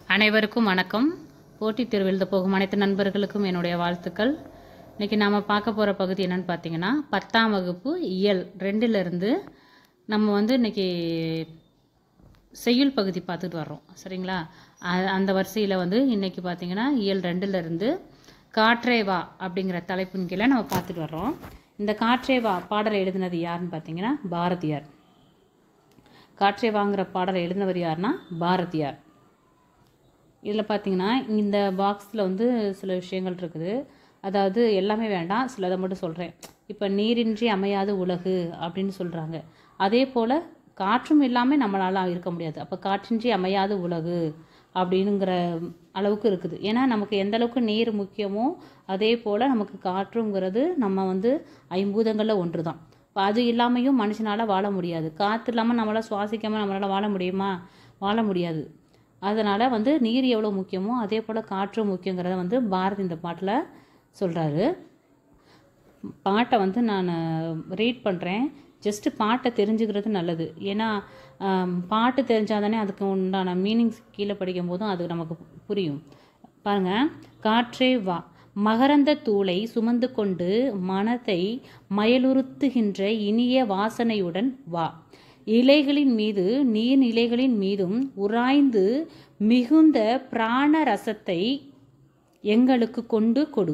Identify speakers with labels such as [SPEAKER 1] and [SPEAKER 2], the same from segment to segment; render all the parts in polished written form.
[SPEAKER 1] அனைவருக்கும் வணக்கம். போட்டித் தேர்வு எழுத போகும் அனைத்து நண்பர்களுக்கும் என்னுடைய வாழ்த்துக்கள். இன்றைக்கி நாம் பார்க்க போகிற பகுதி என்னென்னு பார்த்தீங்கன்னா 10ஆம் வகுப்பு இயல் 2லிருந்து நம்ம இன்றைக்கி செய்யுள் பகுதி பார்த்துட்டு வர்றோம். சரிங்களா? அந்த வரிசையில் இன்றைக்கி பார்த்தீங்கன்னா இயல் 2லிருந்து காற்றே வா அப்படிங்கிற தலைப்பின் கீழே நம்ம பார்த்துட்டு வர்றோம். இந்த காற்றே வா பாடலை எழுதினது யாருன்னு பார்த்தீங்கன்னா பாரதியார். காற்றே வாங்கிற பாடலை எழுதினவர் யாருன்னா பாரதியார். இதில் பார்த்தீங்கன்னா இந்த பாக்ஸில் சில விஷயங்கள் இருக்குது. அதாவது எல்லாமே வேண்டாம், சிலதை மட்டும் சொல்கிறேன். இப்போ நீரின்றி அமையாது உலகு அப்படின்னு சொல்கிறாங்க. அதே போல் காற்றும் இல்லாமல் நம்மளால் இருக்க முடியாது. அப்போ காற்றின்றி அமையாது உலகு அப்படிங்கிற அளவுக்கு இருக்குது. ஏன்னா நமக்கு எந்த அளவுக்கு நீர் முக்கியமோ அதே போல் நமக்கு காற்றுங்கிறது நம்ம ஐம்பூதங்களில் ஒன்று தான். இப்போ அது இல்லாமையும் மனுஷனால் வாழ முடியாது. காற்று இல்லாமல் நம்மளால் சுவாசிக்காமல் நம்மளால் வாழ முடியுமா? வாழ முடியாது. அதனால் நீர் எவ்வளோ முக்கியமோ அதே போல் காற்றும் முக்கியங்கிறத பாரதி இந்த பாட்டில் சொல்கிறாரு. பாட்டை நான் ரீட் பண்ணுறேன். ஜஸ்ட்டு பாட்டை தெரிஞ்சுக்கிறது நல்லது. ஏன்னா பாட்டு தெரிஞ்சால் தானே அதுக்கு உண்டான மீனிங்ஸ் கீழே படிக்கும் போதும் அது நமக்கு புரியும். பாருங்கள், காற்றே வா, மகரந்த தூளை சுமந்து கொண்டு மனதை மயலுறுத்துகின்ற இனிய வாசனையுடன் வா, இலைகளின் மீது நீர்நிலைகளின் மீதும் உராய்ந்து மிகுந்த பிராண ரசத்தை எங்களுக்கு கொண்டு கொடு.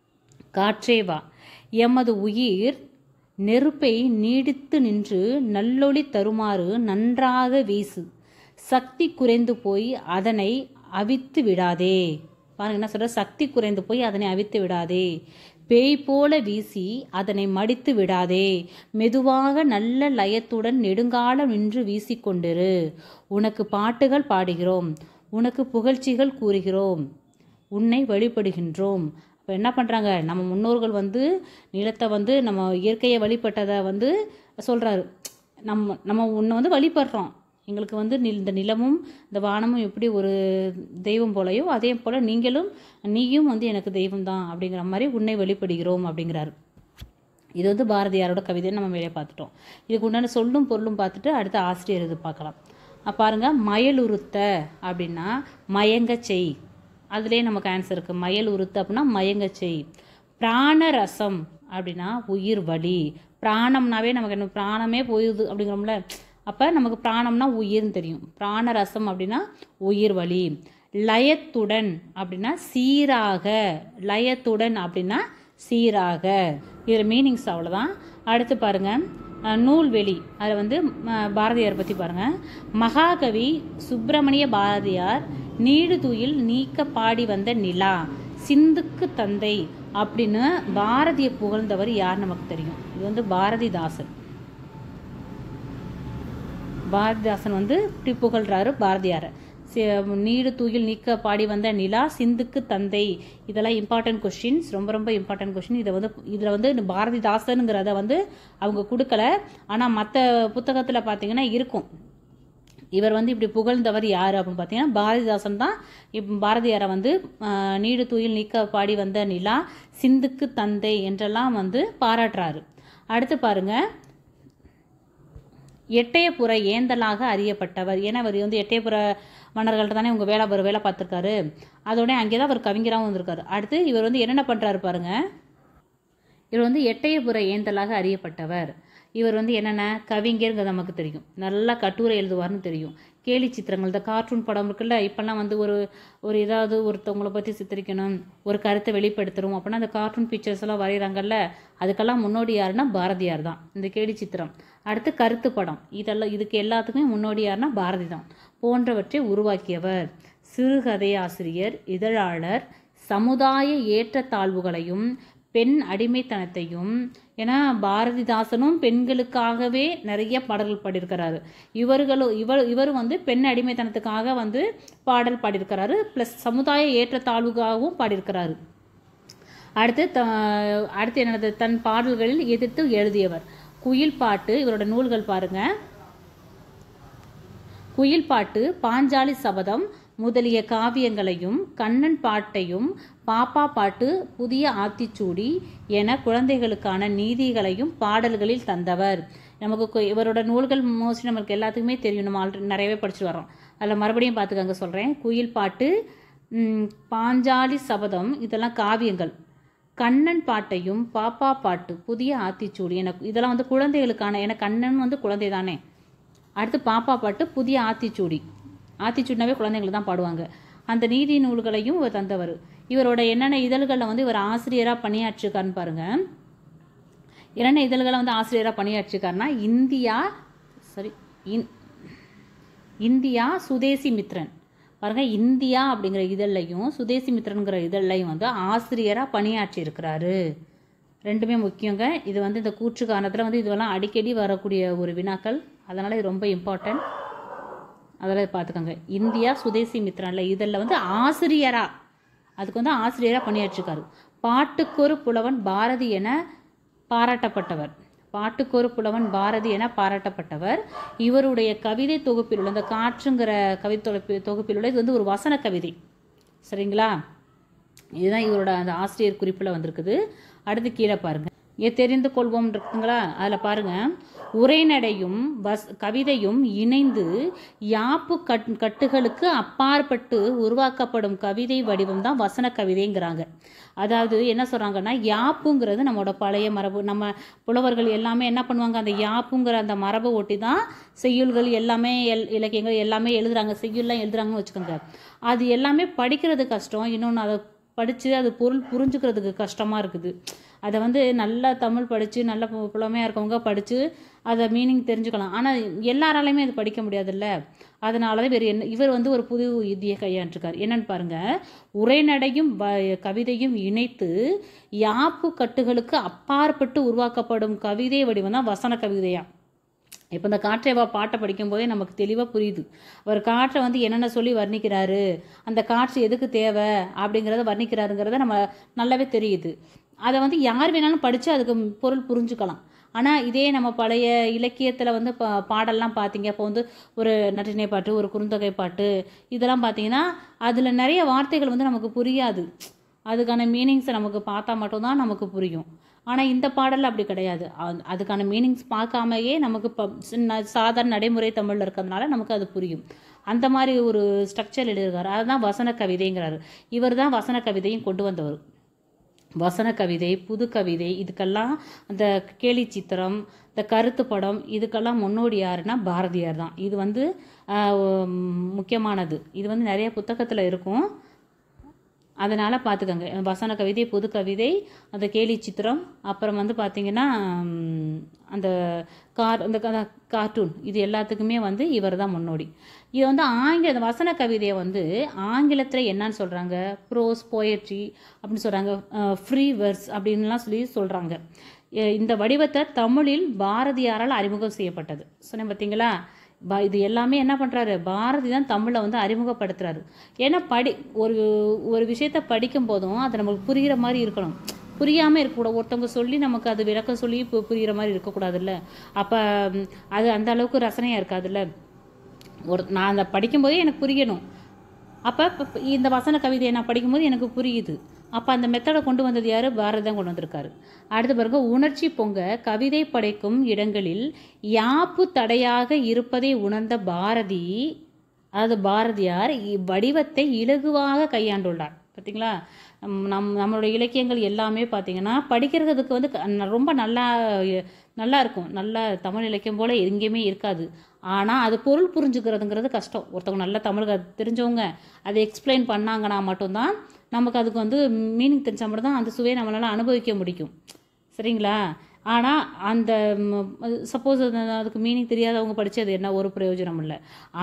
[SPEAKER 1] காற்றே வா, எமது உயிர் நெருப்பை நீடித்து நின்று நல்லொளி தருமாறு நன்றாக வீசு, சக்தி குறைந்து போய் அதனை அவித்து விடாதே. பாருங்க என்ன சொல்ற, சக்தி குறைந்து போய் அதனை அவித்து விடாதே, பேய் போல வீசி அதனை மடித்து விடாதே, மெதுவாக நல்ல லயத்துடன் நெடுங்காலம் நின்று வீசிக்கொண்டிரு. உனக்கு பாட்டுகள் பாடுகிறோம், உனக்கு புகழ்ச்சிகள் கூறுகிறோம், உன்னை வழிபடுகின்றோம். இப்போ என்ன பண்ணுறாங்க, நம்ம முன்னோர்கள் நிலத்தை நம்ம இயற்கையை வழிபட்டதை சொல்கிறாரு. நம்ம உன்னை வழிபடுறோம். எங்களுக்கு இந்த நிலமும் இந்த வானமும் எப்படி ஒரு தெய்வம் போலையோ அதே போல் நீயும் எனக்கு தெய்வம் தான் அப்படிங்கிற மாதிரி உன்னை வெளிப்படுகிறோம் அப்படிங்கிறாரு. இது பாரதியாரோட கவிதைன்னு நம்ம மேலே பார்த்துட்டோம். இதுக்கு உண்டான சொல்லும் பொருளும் பார்த்துட்டு அடுத்த ஆசிரியர் இது பார்க்கலாம். பாருங்க, மயலுறுத்த அப்படின்னா மயங்க செய். அதுலேயே நமக்கு ஆன்சர் இருக்குது. மயல் உறுத்த அப்படின்னா மயங்க செய். பிராணரசம் அப்படின்னா உயிர் வலி. பிராணம்னாவே நமக்கு என்ன, பிராணமே போயுது அப்படிங்கிறோம்ல. அப்போ நமக்கு பிராணம்னா உயிர்னு தெரியும். பிராணரசம் அப்படின்னா உயிர் வலி. லயத்துடன் அப்படின்னா சீராக. லயத்துடன் அப்படின்னா சீராக. இதில் மீனிங்ஸ் அவ்வளோதான். அடுத்து பாருங்கள், நூல்வெளி. அதில் பாரதியார் பற்றி பாருங்கள். மகாகவி சுப்பிரமணிய பாரதியார் நீடு தூயில் நீக்க பாடி வந்த நிலா, சிந்துக்கு தந்தை அப்படின்னு பாரதியை புகழ்ந்தவர் யார் நமக்கு தெரியும். இது பாரதிதாசன். பாரதிதாசன் இப்படி புகழ்றாரு பாரதியாரை. நீடு தூயில் நீக்க பாடி வந்த நிலா, சிந்துக்கு தந்தை. இதெல்லாம் இம்பார்ட்டன்ட் கொஸ்டின்ஸ், ரொம்ப ரொம்ப இம்பார்ட்டன்ட் கொஸ்டின். இதில் பாரதிதாசனுங்கிறத அவங்க கொடுக்கல. ஆனால் மற்ற புத்தகத்தில் பார்த்தீங்கன்னா இருக்கும். இவர் இப்படி புகழ்ந்தவர் யார் அப்படின்னு பார்த்தீங்கன்னா பாரதிதாசன் தான். பாரதியாரை நீடு தூயில் நீக்க பாடி வந்த நிலா, சிந்துக்கு தந்தை என்றெல்லாம் பாராட்டுறாரு. அடுத்து பாருங்க, எட்டயபுர ஏந்தலாக அறியப்பட்டவர். ஏன்னா அவர் எட்டயபுர மன்னர்கள்ட்ட தானே உங்கள் வேலை பார்த்துருக்காரு. அதோட அங்கே தான் அவர் கவிஞராகவும் வந்திருக்காரு. அடுத்து இவர் என்னென்ன பண்ணுறாரு பாருங்க. இவர் எட்டயபுர ஏந்தலாக அறியப்பட்டவர். இவர் என்னென்ன கவிஞருங்கிறது நமக்கு தெரியும். நல்லா கட்டுரை எழுதுவார்னு தெரியும். கேலி சித்திரங்கள், இந்த கார்ட்டூன் படம் இருக்குல்ல, இப்போல்லாம் ஒரு ஏதாவது ஒருத்தவங்களை பற்றி சித்தரிக்கணும், ஒரு கருத்தை வெளிப்படுத்தணும் அப்படின்னா அந்த கார்ட்டூன் பிக்சர்ஸ் எல்லாம் வரைகிறாங்கல்ல, அதுக்கெல்லாம் முன்னோடி யாருன்னா பாரதியார் தான். இந்த கேலி சித்திரம், அடுத்து கருத்து படம், இதுக்கு எல்லாத்துக்குமே முன்னோடி யாருன்னா பாரதி தான். போன்றவற்றை உருவாக்கியவர். சிறுகதை ஆசிரியர், இதழாளர், சமுதாய ஏற்றத்தாழ்வுகளையும் பெண் அடிமைத்தனத்தையும். ஏன்னா பாரதிதாசனும் பெண்களுக்காகவே நிறைய பாடல்கள் பாடியிருக்கிறாரு. இவர் பெண் அடிமைத்தனத்துக்காக பாடல் பாடியிருக்கிறாரு. ப்ளஸ் சமுதாய ஏற்றத்தாழ்வுக்காகவும் பாடியிருக்கிறாரு. அடுத்து என்னது, தன் பாடல்களில் எதிர்த்து எழுதியவர். குயில் பாட்டு, இவரோட நூல்கள் பாருங்க. குயில் பாட்டு, பாஞ்சாலி சபதம் முதலிய காவியங்களையும், கண்ணன் பாட்டையும், பாப்பா பாட்டு, புதிய ஆத்திச்சூடி என குழந்தைகளுக்கான நீதிகளையும் பாடல்களில் தந்தவர். நமக்கு இவரோட நூல்கள் மோஸ்ட்லி நமக்கு எல்லாத்துக்குமே தெரியும். நம்ம ஆல்ரெடி நிறையவே படிச்சுட்டு வரோம். அதில் மறுபடியும் பார்த்துக்கங்க சொல்கிறேன். குயில் பாட்டு, பாஞ்சாலி சபதம் இதெல்லாம் காவியங்கள். கண்ணன் பாட்டையும் பாப்பா பாட்டு, புதிய ஆத்திச்சூடி, எனக்கு இதெல்லாம் வந்து குழந்தைகளுக்கான, ஏன்னா கண்ணன் வந்து குழந்தை தானே. அடுத்து பாப்பா பாட்டு, புதிய ஆத்திச்சூடி. ஆத்திச்சூடினாவே குழந்தைங்களுக்கு தான் பாடுவாங்க. அந்த நீதி நூல்களையும் இவர் தந்தவர். இவரோட என்னென்ன இதழ்களில் வந்து இவர் ஆசிரியராக பணியாற்றிருக்காருன்னு பாருங்கள். என்னென்ன இதழ்களை வந்து ஆசிரியராக பணியாற்றிருக்காருன்னா இந்தியா சுதேசி மித்ரன் பாருங்கள். இந்தியா அப்படிங்கிற இதழையும் சுதேசி மித்ரன்கிற இதழையும் வந்து ஆசிரியராக பணியாற்றி இருக்கிறாரு. ரெண்டுமே முக்கியங்க. இது வந்து இந்த கூற்று காரணத்தில் வந்து இதெல்லாம் அடிக்கடி வரக்கூடிய ஒரு வினாக்கள், அதனால் இது ரொம்ப இம்பார்ட்டன்ட். அதெல்லாம் பார்த்துக்கோங்க. இந்தியா சுதேசி மித்ரனில் இதழில் வந்து ஆசிரியராக, அதுக்கு வந்து ஆசிரியராக பணியாற்றிருக்காரு. பாட்டுக்கொரு புலவன் பாரதி என பாராட்டப்பட்டவர். பாட்டுக்கொரு புலவன் பாரதி என பாராட்டப்பட்டவர். இவருடைய கவிதை தொகுப்பில் உள்ள இந்த காற்றுங்கிற கவிதை தொகுப்பில் உள்ள இது வந்து ஒரு வசன கவிதை. சரிங்களா? இதுதான் இவரோட அந்த ஆசிரியர் குறிப்பில் வந்திருக்குது. அடுத்து கீழே பாருங்கள். தெரிந்து கொள்வோம் இருக்குங்களா? அதில் பாருங்கள். உரைநடையும் கவிதையும் இணைந்து யாப்பு கட்டுகளுக்கு அப்பாற்பட்டு உருவாக்கப்படும் கவிதை வடிவம் தான் வசன கவிதைங்கிறாங்க. அதாவது என்ன சொல்கிறாங்கன்னா, யாப்புங்கிறது நம்மளோட பழைய மரபு. நம்ம புலவர்கள் எல்லாமே என்ன பண்ணுவாங்க, அந்த யாப்புங்கிற அந்த மரபை ஒட்டி தான் செய்யுள்கள் எல்லாமே இலக்கியங்கள் எல்லாமே எழுதுகிறாங்க. செய்யுள்லாம் எழுதுகிறாங்கன்னு வச்சுக்கோங்க. அது எல்லாமே படிக்கிறது கஷ்டம். இன்னொன்று அதை படித்து அது பொருள் புரிஞ்சுக்கிறதுக்கு கஷ்டமாக இருக்குது. அதை வந்து நல்லா தமிழ் படித்து நல்ல புலமையாக இருக்கவங்க படித்து அதை மீனிங் தெரிஞ்சுக்கலாம். ஆனால் எல்லாராலையுமே அது படிக்க முடியாதுல்ல. அதனால தான் இவர் வந்து ஒரு புது யுத்தியை கையாண்டிருக்கார். என்னன்னு பாருங்கள். உரைநடையும் கவிதையும் இணைத்து யாப்பு கட்டுகளுக்கு அப்பாற்பட்டு உருவாக்கப்படும் கவிதை வடிவம் தான் வசன கவிதையா. இப்போ இந்த காற்றைவா பாட்டை படிக்கும்போதே நமக்கு தெளிவாக புரியுது. அவர் காற்றை வந்து என்னென்ன சொல்லி வர்ணிக்கிறாரு, அந்த காற்று எதுக்கு தேவை அப்படிங்கிறத வர்ணிக்கிறாருங்கிறத நம்ம நல்லாவே தெரியுது. அதை வந்து யார் வேணாலும் படித்து அதுக்கு பொருள் புரிஞ்சுக்கலாம். ஆனால் இதே நம்ம பழைய இலக்கியத்தில் வந்து பாடல்லாம் பார்த்தீங்க, இப்போ வந்து ஒரு நற்றிணை பாட்டு, ஒரு குறுந்தொகை பாட்டு இதெல்லாம் பார்த்தீங்கன்னா அதில் நிறைய வார்த்தைகள் வந்து நமக்கு புரியாது. அதுக்கான மீனிங்ஸை நமக்கு பார்த்தா மட்டும்தான் நமக்கு புரியும். ஆனால் இந்த பாடலில் அப்படி கிடையாது. அதுக்கான மீனிங்ஸ் பார்க்காமையே நமக்கு சாதாரண நடைமுறை தமிழில் இருக்கிறதுனால நமக்கு அது புரியும். அந்த மாதிரி ஒரு ஸ்ட்ரக்சர் எழுதுகிறார். அதுதான் வசன கவிதைங்கிறாரு. இவர் தான் வசன கவிதையும் கொண்டு வந்தவர். வசன கவிதை, புது கவிதை, இதுக்கெல்லாம் அந்த கேலி சித்திரம், இந்த கருத்து படம், இதுக்கெல்லாம் முன்னோடி யாருன்னா பாரதியார் தான். இது வந்து முக்கியமானது. இது வந்து நிறைய புத்தகத்தில் இருக்கும். அதனால் பார்த்துக்கோங்க. வசன கவிதை, புது கவிதை, அந்த கேலி சித்திரம், அப்புறம் வந்து பார்த்திங்கன்னா அந்த கார்ட்டூன், இது எல்லாத்துக்குமே வந்து இவர் தான் முன்னோடி. இது வந்து அந்த வசன கவிதையை வந்து ஆங்கிலத்தில் என்னன்னு சொல்கிறாங்க, ப்ரோஸ் போயட்ரி அப்படின்னு சொல்கிறாங்க, ஃப்ரீ வெர்ஸ் அப்படின்லாம் சொல்கிறாங்க. இந்த வடிவத்தை தமிழில் பாரதியாரால் அறிமுகம் செய்யப்பட்டது. சொன்னேன் பார்த்தீங்களா? இது எல்லாமே என்ன பண்ணுறாரு, பாரதி தான் தமிழை வந்து அறிமுகப்படுத்துகிறாரு. ஏன்னா ஒரு விஷயத்தை படிக்கும் போதும் அது நமக்கு புரிகிற மாதிரி இருக்கணும். புரியாமல் இருக்கக்கூடாது. ஒருத்தவங்க சொல்லி நமக்கு அது விளக்கம் சொல்லி புரிகிற மாதிரி இருக்கக்கூடாதுல்ல. அப்போ அது அந்த அளவுக்கு ரசனையாக இருக்காதுல்ல. நான் அதை படிக்கும்போதே எனக்கு புரியணும். அப்போ இந்த வசன கவிதையை நான் படிக்கும்போது எனக்கு புரியுது. அப்போ அந்த மெத்தடை கொண்டு வந்தது யார்? பாரதி தான் கொண்டு வந்திருக்காரு. அடுத்த பிறகு உணர்ச்சி பொங்க கவிதை படைக்கும் இடங்களில் யாப்பு தடையாக இருப்பதை உணர்ந்த பாரதி, அதாவது பாரதியார் வடிவத்தை இலகுவாக கையாண்டுள்ளார். பார்த்தீங்களா? நம்மளுடைய இலக்கியங்கள் எல்லாமே பார்த்தீங்கன்னா படிக்கிறதுக்கு வந்து ரொம்ப நல்லா இருக்கும். நல்ல தமிழ் இலக்கியம் போல் எங்கேயுமே இருக்காது. ஆனால் அது பொருள் புரிஞ்சுக்கிறதுங்கிறது கஷ்டம். ஒருத்தவங்க நல்ல தமிழ் தெரிஞ்சவங்க அதை எக்ஸ்பிளைன் பண்ணாங்கன்னா மட்டும்தான் நமக்கு அதுக்கு வந்து மீனிங் தெரிஞ்சால் மட்டும்தான் அந்த சுவையை நம்மளால் அனுபவிக்க முடியும். சரிங்களா? ஆனால் அந்த சப்போஸ் அதுக்கு மீனிங் தெரியாதவங்க படித்தது என்ன ஒரு பிரயோஜனம் இல்லை.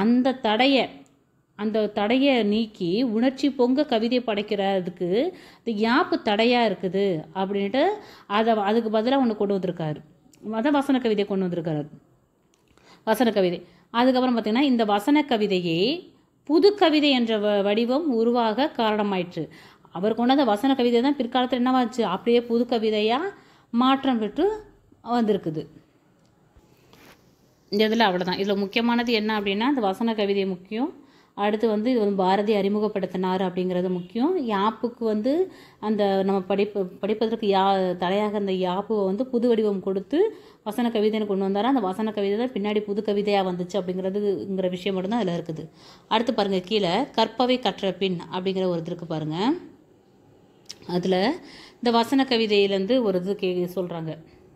[SPEAKER 1] அந்த தடையை நீக்கி உணர்ச்சி பொங்க கவிதை படைக்கிறதுக்கு இந்த யாப்பு தடையாக இருக்குது அப்படின்ட்டு அதுக்கு பதிலாக ஒன்று கொண்டு வந்திருக்காரு. அதான் வசன கவிதையை கொண்டு வந்திருக்காரு. வசன கவிதை. அதுக்கப்புறம் பார்த்திங்கன்னா இந்த வசன கவிதையே புது கவிதை என்ற வடிவம் உருவாக காரணமாயிற்று. அவர் கொண்ட அந்த வசன கவிதை தான் பிற்காலத்தில் என்னவாச்சு, அப்படியே புது கவிதையாக மாற்றம் பெற்று வந்திருக்குது. இந்த இதில் அவ்வளோதான். இதில் முக்கியமானது என்ன அப்படின்னா, அந்த வசன கவிதை முக்கியம். அடுத்து வந்து இது வந்து பாரதி அறிமுகப்படுத்தினார் அப்படிங்கிறது முக்கியம். யாப்புக்கு வந்து அந்த நம்ம படிப்பதற்கு தலையாக அந்த யாப்புவை வந்து புது வடிவம் கொடுத்து வசன கவிதைன்னு கொண்டு வந்தார். அந்த வசன கவிதை தான் பின்னாடி புது கவிதையாக வந்துச்சு அப்படிங்கிற விஷயம் மட்டும்தான் அதில் இருக்குது. அடுத்து பாருங்கள், கீழே கற்பவை கற்ற பின் அப்படிங்கிற ஒரு இதுக்கு பாருங்கள். அதில் இந்த வசன கவிதையிலேருந்து ஒரு இது சொல்கிறாங்க.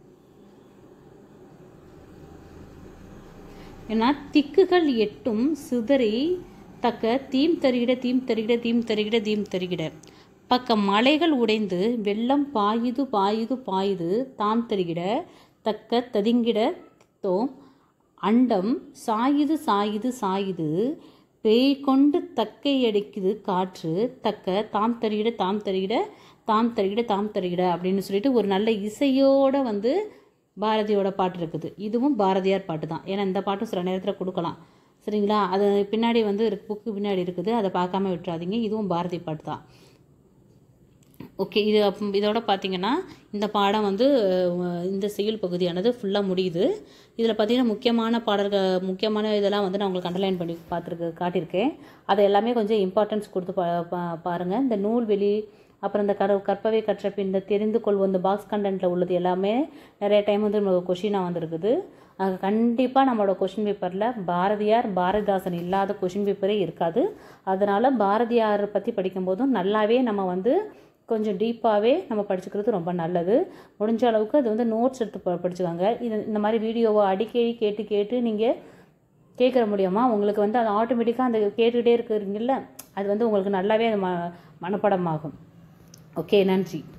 [SPEAKER 1] ஏன்னா திக்குகள் எட்டும் சிதறி தக்க தீம் தருகிட தீம் தருகிட தீம் தருகிட தீம் தருகிட பக்க மலைகள் உடைந்து வெள்ளம் பாயுது பாயுது பாயுது தாம் தருகிட தக்க ததிங்கிட தோம் அண்டம் சாயுது சாயுது சாயுது பேய் கொண்டு தக்கை அடிக்குது காற்று தக்க தாம் தருகிட தாம் தருகிட தாம் தருகிட தாம் தருகிட அப்படின்னு சொல்லிட்டு ஒரு நல்ல இசையோடு வந்து பாரதியோட பாட்டு இருக்குது. இதுவும் பாரதியார் பாட்டு தான். ஏன்னா இந்த பாட்டும் சில நேரத்தில் கொடுக்கலாம், சரிங்களா? அது பின்னாடி வந்து புக்கு பின்னாடி இருக்குது, அதை பார்க்காம விட்டுறாதீங்க. இதுவும் பாரதி பாட்டு தான். ஓகே, இதோட பார்த்தீங்கன்னா இந்த பாடம் வந்து இந்த செய்யுள் பகுதியானது ஃபுல்லாக முடியுது. இதில் பார்த்தீங்கன்னா முக்கியமான இதெல்லாம் வந்து நான் உங்களுக்கு அண்டர்லைன் பண்ணி காட்டியிருக்கேன். அதை எல்லாமே கொஞ்சம் இம்பார்ட்டன்ஸ் கொடுத்து பாருங்கள். இந்த நூல்வெளி, அப்புறம் இந்த கற்பவை கற்ற பின், இந்த தெரிந்து கொள்வோம், இந்த பாக்ஸ் கண்டென்ட்டில் உள்ளது எல்லாமே நிறைய டைம் வந்து நம்மளுக்கு கொஷினாக வந்துருக்குது. அது கண்டிப்பாக நம்மளோட கொஷின் பேப்பரில் பாரதிதாசன் இல்லாத கொஷின் பேப்பரே இருக்காது. அதனால் பாரதியார் பற்றி படிக்கும்போதும் நல்லாவே நம்ம வந்து கொஞ்சம் டீப்பாகவே நம்ம படிச்சுக்கிறது ரொம்ப நல்லது. முடிஞ்ச அளவுக்கு அது வந்து நோட்ஸ் எடுத்து படிச்சுக்காங்க. இந்த மாதிரி வீடியோவை அடிக்கடி கேட்டு நீங்கள் கேட்குற முடியுமா உங்களுக்கு வந்து அது ஆட்டோமேட்டிக்காக அந்த கேட்டுக்கிட்டே இருக்கிறீங்கள, அது வந்து உங்களுக்கு நல்லாவே அது மனப்பாடமாகும். ஓகே, நன்றி.